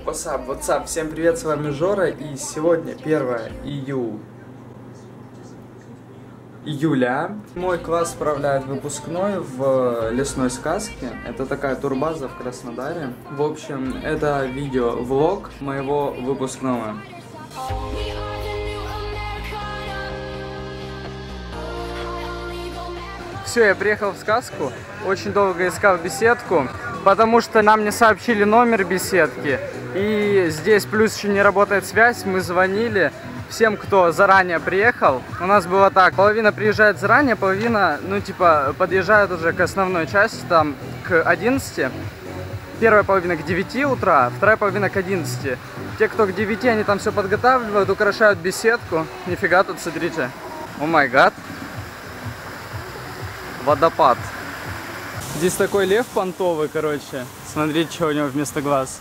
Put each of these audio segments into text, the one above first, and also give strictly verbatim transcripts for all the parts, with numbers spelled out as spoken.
What's up, всем привет, с вами Жора, и сегодня первое июля. Мой класс справляет выпускной в лесной сказке. Это такая турбаза в Краснодаре. В общем, это видео-влог моего выпускного. Все, я приехал в сказку, очень долго искал беседку, потому что нам не сообщили номер беседки. И здесь плюс еще не работает связь, мы звонили всем, кто заранее приехал. У нас было так, половина приезжает заранее, половина, ну типа, подъезжает уже к основной части, там, к одиннадцати. Первая половина к девяти утра, вторая половина к одиннадцати. Те, кто к девяти, они там все подготавливают, украшают беседку. Нифига тут, смотрите. О май гад. Водопад. Здесь такой лев понтовый, короче. Смотрите, что у него вместо глаз.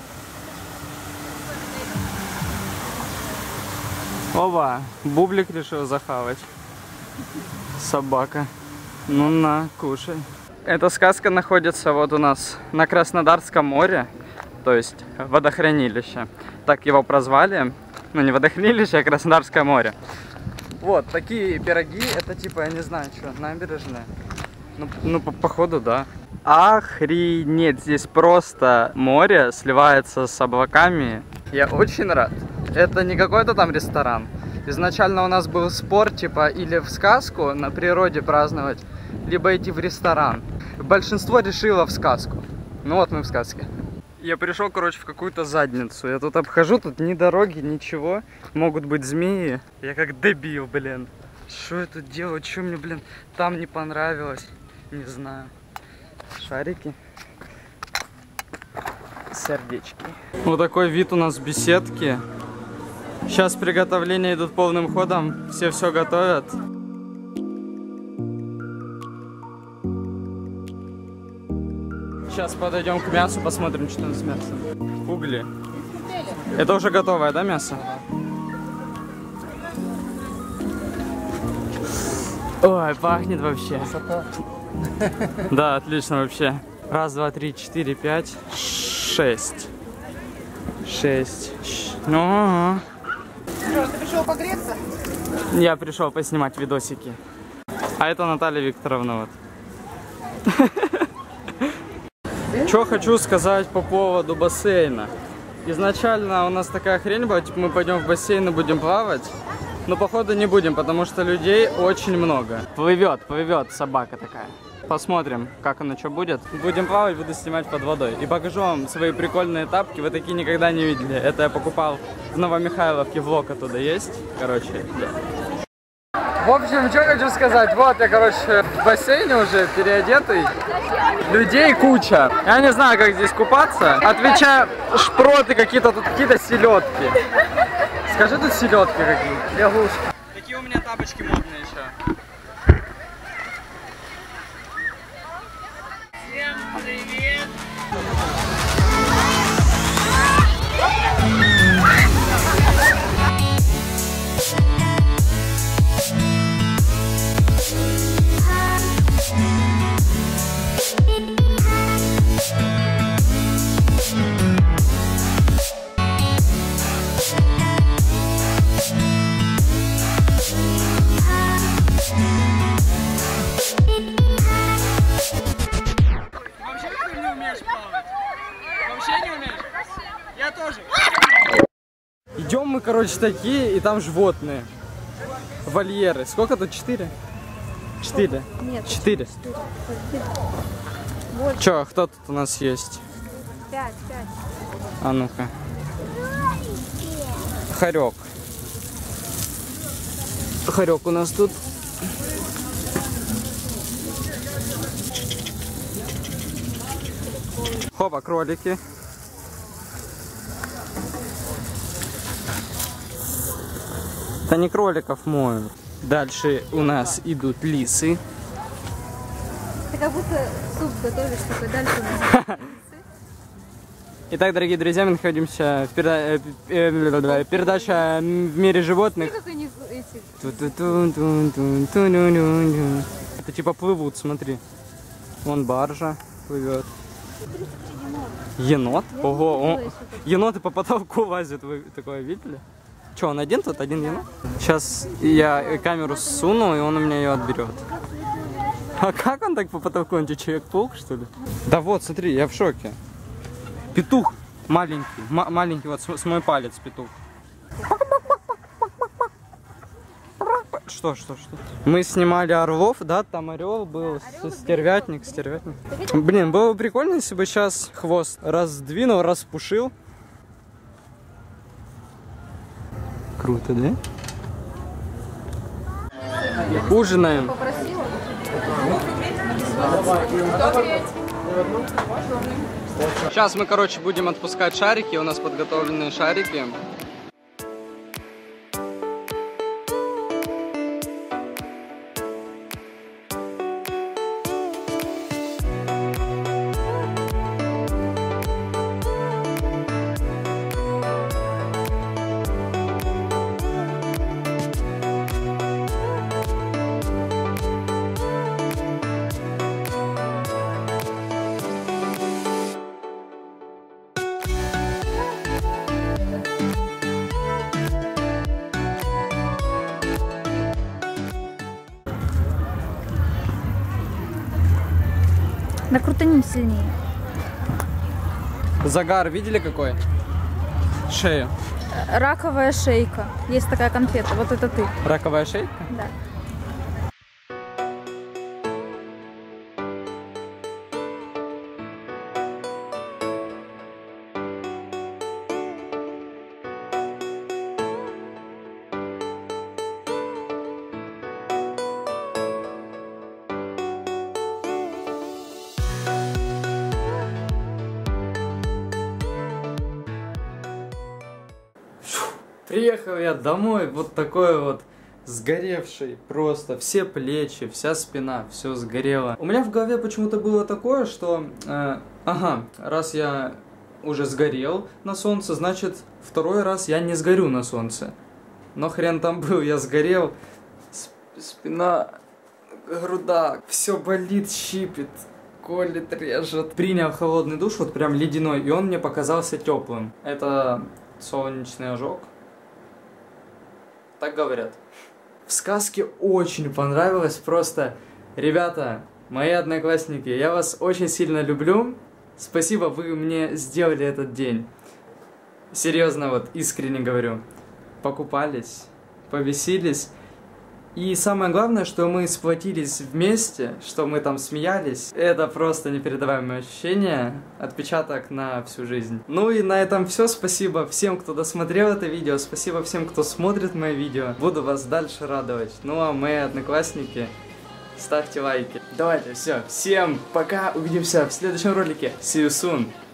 Оба, бублик решил захавать. Собака. Ну на, кушай. Эта сказка находится вот у нас на Краснодарском море, то есть водохранилище. Так его прозвали. Ну не водохранилище, а Краснодарское море. Вот, такие пироги, это типа, я не знаю, что, набережная. Ну, ну по походу, да. Охренеть, здесь просто море сливается с облаками. Я очень рад. Это не какой-то там ресторан. Изначально у нас был спор, типа, или в сказку на природе праздновать, либо идти в ресторан. Большинство решило в сказку. Ну вот мы в сказке. Я пришел, короче, в какую-то задницу. Я тут обхожу, тут ни дороги, ничего. Могут быть змеи. Я как дебил, блин. Что я тут делаю? Что мне, блин, там не понравилось? Не знаю. Шарики. Сердечки. Вот такой вид у нас в беседке. Сейчас приготовления идут полным ходом. Все все готовят. Сейчас подойдем к мясу, посмотрим, что там с мясом. Угли. Это уже готовое, да, мясо? Ой, пахнет вообще. Да, отлично вообще. Раз, два, три, четыре, пять, шесть. Шесть. Ну. Серёж, ты пришел погреться? Я пришел поснимать видосики. А это Наталья Викторовна вот. Что хочу сказать по поводу бассейна. Изначально у нас такая хрень была, типа мы пойдем в бассейн и будем плавать. Но походу не будем, потому что людей очень много. Плывет, плывет собака такая. Посмотрим, как оно что будет. Будем плавать, буду снимать под водой. И покажу вам свои прикольные тапки. Вы такие никогда не видели. Это я покупал в Новомихайловке, влог оттуда есть. Короче, да. В общем, что хочу сказать. Вот я, короче, в бассейне уже переодетый. Людей куча. Я не знаю, как здесь купаться. Отвечаю, шпроты какие-то, тут какие-то селедки. Скажи, тут селедки какие. Лягушки. Такие у меня тапочки модные еще. Всем привет! Идем мы, короче, такие, и там животные. Вольеры. Сколько тут? Четыре? Четыре? Нет. Четыре. Че, кто тут у нас есть? Пять, пять. А ну-ка. Хорек. Хорек у нас тут. Хопа, кролики. Это не кроликов моют. Дальше у нас идут лисы. Ты как будто суп готовишь, такой дальше у нас. Итак, дорогие друзья, мы находимся в переда... передаче «В мире животных». Как они эти... Это типа плывут, смотри. Вон баржа плывет. Енот? Я Ого, не о, видела еще такого. еноты по потолку лазят, вы такое видели? Че, он один тут, один енот? Сейчас я камеру суну, и он у меня ее отберет. А как он так по потолку? Он Человек-паук, что ли? Да вот, смотри, я в шоке. Петух маленький, ма- маленький, вот с, с мой палец петух. Что, что, что? Мы снимали орлов, да, там орел был, Орел, стервятник, стервятник. Ты видел? Блин, было бы прикольно, если бы сейчас хвост раздвинул, распушил. Круто, да? Ужинаем. Попросила? Сейчас мы, короче, будем отпускать шарики. У нас подготовленные шарики. Да крутанем сильнее. Загар видели какой? Шею. Раковая шейка. Есть такая конфета. Вот это ты. Раковая шейка? Да. Приехал я домой, вот такой вот сгоревший, просто все плечи, вся спина, все сгорело. У меня в голове почему-то было такое, что, э, ага, раз я уже сгорел на солнце, значит второй раз я не сгорю на солнце. Но хрен там был, я сгорел, Сп- спина, груда, все болит, щипит, колет, режет. Принял холодный душ, вот прям ледяной, и он мне показался теплым. Это солнечный ожог. Так говорят. В сказке очень понравилось, просто, ребята, мои одноклассники, я вас очень сильно люблю. Спасибо, вы мне сделали этот день. Серьезно, вот, искренне говорю. Покупались, повеселились. И самое главное, что мы сплотились вместе, что мы там смеялись. Это просто непередаваемое ощущение, отпечаток на всю жизнь. Ну и на этом все. Спасибо всем, кто досмотрел это видео. Спасибо всем, кто смотрит мои видео. Буду вас дальше радовать. Ну а мои одноклассники, ставьте лайки. Давайте, все. Всем пока. Увидимся в следующем ролике. See you soon.